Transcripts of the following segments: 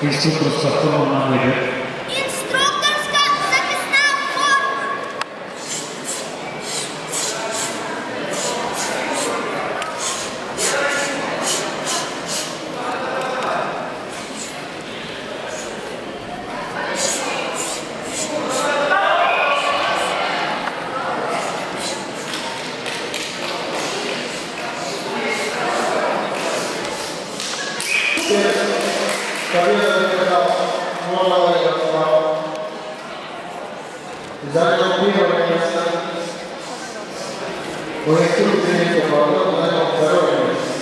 Інструкторська форма на вибір. Інструкторська захисна форма. Победа Молодого Ярослава. Занял первое место. По инструкции Павлова занял второе место.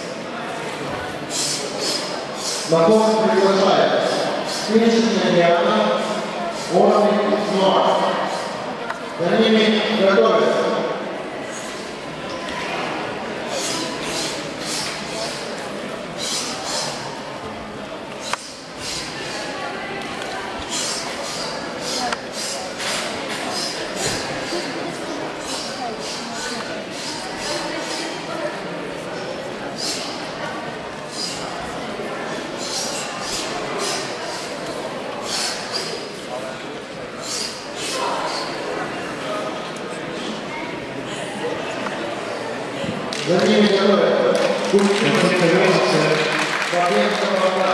На конкурс приглашается финишная Диана, Орный Нуар. За ними готовятся. За ними готовятся Победа Павла.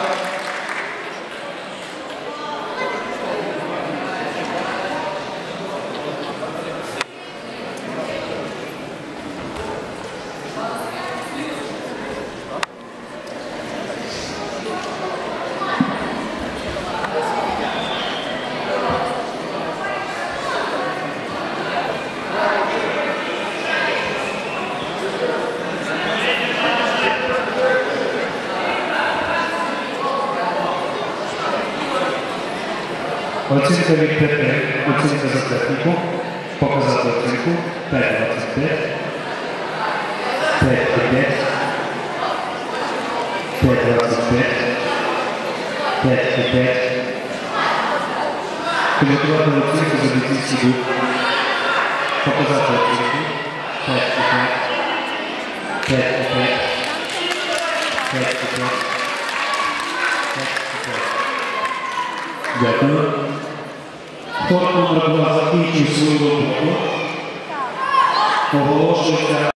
Оцінка від 5, оцінка за техніку, показати оцінку 5,25, 5,5, 5,25, 5,5. Підготувати оцінку за бійцівський дух, показати оцінку 5,5, 5,5, 5,5, 5,5. Дякую. Ход номер 2 закінчив свою роботу. Оголошується